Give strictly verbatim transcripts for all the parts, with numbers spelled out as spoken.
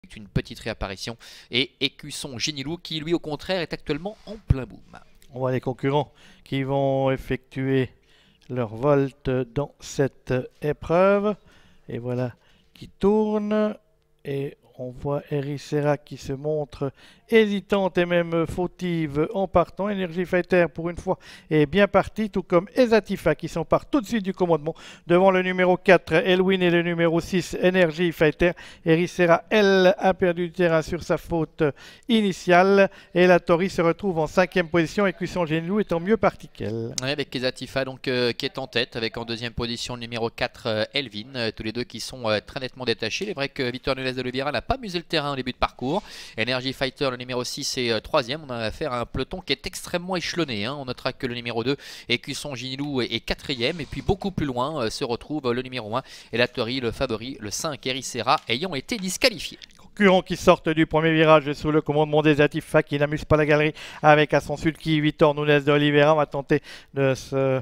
une petite réapparition. Et Écusson Génilou qui lui au contraire est actuellement en plein boom. On voit les concurrents qui vont effectuer leur volte dans cette épreuve. Et voilà qui tourne. Et on voit Ericeira qui se montre hésitante et même fautive en partant. Energy Fighter pour une fois est bien parti, tout comme Ezatifa qui s'empare tout de suite du commandement devant le numéro quatre Elwin et le numéro six Energy Fighter. Ericeira, elle, a perdu du terrain sur sa faute initiale et la Tori se retrouve en cinquième position, Écusson Génilou étant mieux parti qu'elle. Oui, avec Ezatifa donc euh, qui est en tête, avec en deuxième position le numéro quatre euh, Elvin, euh, tous les deux qui sont euh, très nettement détachés. Il est vrai que Victor Nunes de Oliveira n'a pas musé le terrain au début de parcours. Energy Fighter, le numéro six est troisième. On a affaire à un peloton qui est extrêmement échelonné. Hein. On notera que le numéro deux, Écusson Génilou, est quatrième. Et puis beaucoup plus loin euh, se retrouve le numéro un et la Tori, le favori, le cinq Ericeira, ayant été disqualifié. Concurrents qui sortent du premier virage sous le commandement des Ezatifa qui n'amuse pas la galerie avec à son sulky Victor Nunes de Oliveira. Va tenter de se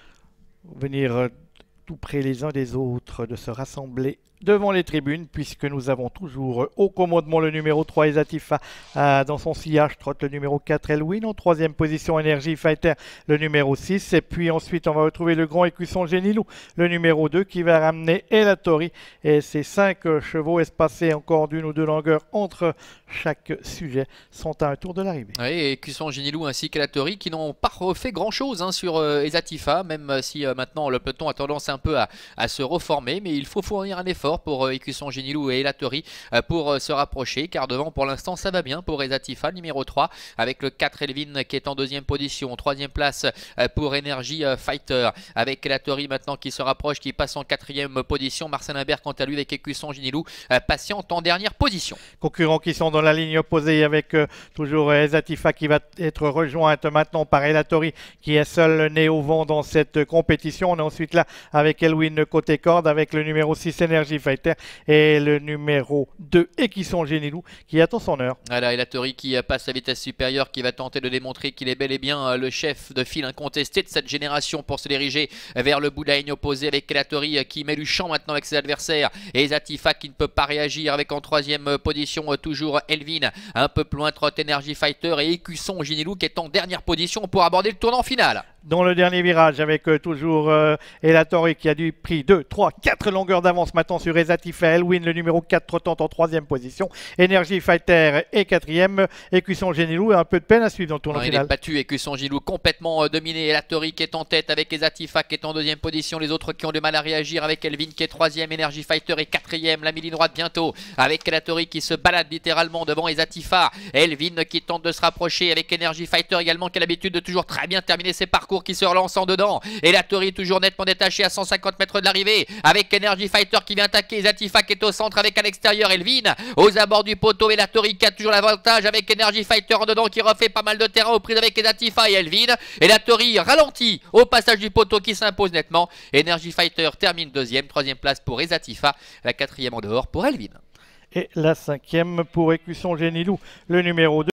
venir tout près les uns des autres, de se rassembler devant les tribunes, puisque nous avons toujours au commandement le numéro trois Ezatifa euh, dans son sillage trotte le numéro quatre Elwin, en troisième position Energy Fighter le numéro six, et puis ensuite on va retrouver le grand Écusson Génilou le numéro deux qui va ramener la Tori, et ces cinq chevaux espacés encore d'une ou deux longueurs entre chaque sujet sont à un tour de l'arrivée. Oui, et Écusson Génilou ainsi que la Tori qui n'ont pas refait grand chose hein, sur euh, Ezatifa, même si euh, maintenant le peloton a tendance un peu à, à se reformer, mais il faut fournir un effort pour euh, Écusson Génilou et la Tori euh, pour euh, se rapprocher, car devant pour l'instant ça va bien pour Ezatifa numéro trois, avec le quatre Elvin qui est en deuxième position, troisième place euh, pour Energy euh, Fighter, avec la Tori maintenant qui se rapproche, qui passe en quatrième position. Marcel Imbert quant à lui avec Écusson Génilou euh, patiente en dernière position. Concurrents qui sont dans la ligne opposée avec euh, toujours Ezatifa qui va être rejointe maintenant par la Tori qui est seul né au vent dans cette compétition. On est ensuite là avec Elwin côté corde, avec le numéro six Energy Fighter et le numéro deux Écusson Génilou qui attend son heure. Voilà, et la Tori qui passe à vitesse supérieure, qui va tenter de démontrer qu'il est bel et bien le chef de file incontesté de cette génération pour se diriger vers le bout de la ligne opposée, avec la Tori qui met du champ maintenant avec ses adversaires, et Ezatifa qui ne peut pas réagir avec en troisième position toujours Elvin, un peu plus loin trotte Energy Fighter et Écusson Génilou qui est en dernière position pour aborder le tournant final. Dans le dernier virage avec euh, toujours euh, la Tori qui a dû pris deux, trois, quatre longueurs d'avance maintenant sur Ezatifa. Elwin le numéro quatre trottant en troisième position. Energy Fighter est quatrième. Écusson Génilou a un peu de peine à suivre dans le tournoi non, final. Il est battu, Écusson Génilou complètement euh, dominé, et la Tori qui est en tête avec Ezatifa qui est en deuxième position. Les autres qui ont du mal à réagir avec Elvin qui est troisième, Energy Fighter est quatrième. La ligne droite bientôt avec la Tori qui se balade littéralement devant Ezatifa. Elvin qui tente de se rapprocher avec Energy Fighter également qui a l'habitude de toujours très bien terminer ses parcours, qui se relance en dedans, et la Tori toujours nettement détachée à cent cinquante mètres de l'arrivée avec Energy Fighter qui vient attaquer Ezatifa qui est au centre avec à l'extérieur Elvin aux abords du poteau, et la Tori qui a toujours l'avantage avec Energy Fighter en dedans qui refait pas mal de terrain aux prises avec Ezatifa et Elvin, et la Tori ralentit au passage du poteau qui s'impose nettement. Energy Fighter termine deuxième, troisième place pour Ezatifa, la quatrième en dehors pour Elvin. Et la cinquième pour Écusson Génilou, le numéro deux.